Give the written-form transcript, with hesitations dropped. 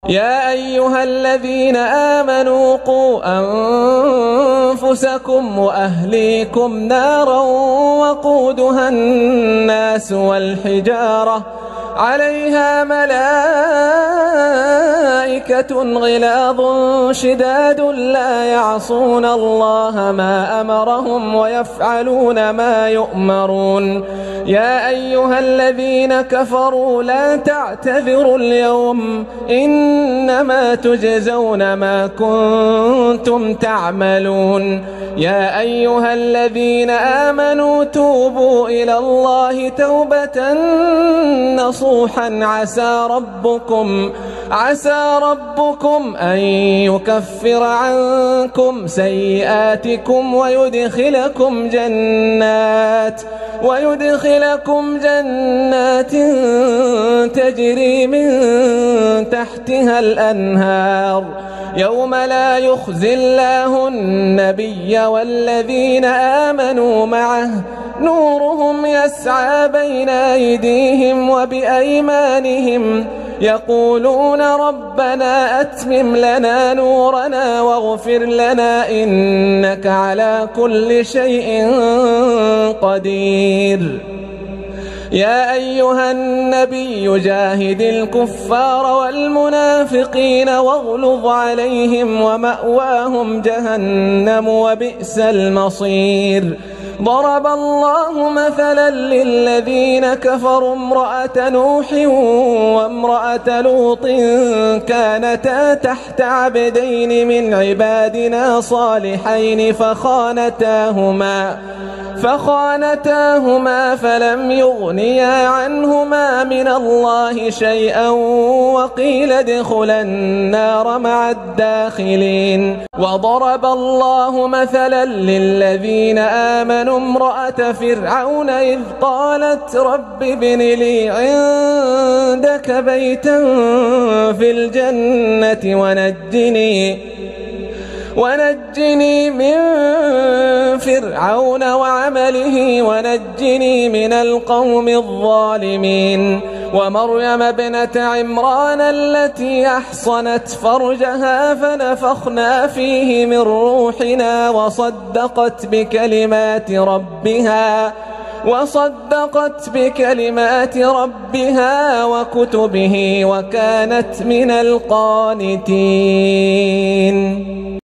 يا أيها الذين آمنوا قوا أنفسكم وأهليكم نارا وقودها الناس والحجارة عليها ملائكة غلاظ شداد لا يعصون الله ما أمرهم ويفعلون ما يؤمرون. يا أيها الذين كفروا لا تعتذروا اليوم إنما تجزون ما كنتم تعملون. يا أيها الذين آمنوا توبوا إلى الله توبة نصوحا عسى ربكم أن يكفر عنكم سيئاتكم ويدخلكم جنات تجري من تحتها الأنهار يوم لا يخزي الله النبي والذين آمنوا معه نورهم يسعى بين أيديهم وبأيمانهم يقولون ربنا أتمم لنا نورنا واغفر لنا إنك على كل شيء قدير. يا أيها النبي جاهد الكفار والمنافقين واغلظ عليهم ومأواهم جهنم وبئس المصير. ضرب الله مثلا للذين كفروا امرأة نوح وامرأة لوط كانتا تحت عبدين من عبادنا صالحين فخانتاهما فلم يغنيا عنهما من الله شيئا وقيل ادخلا النار مع الداخلين. وضرب الله مثلا للذين آمنوا امرأة فرعون إذ قالت رب ابن لي عندك بيتا في الجنة ونجني من فرعون وعمله ونجني من القوم الظالمين. ومريم ابنة عمران التي أحصنت فرجها فنفخنا فيه من روحنا وصدقت بكلمات ربها وكتبه وكانت من القانتين.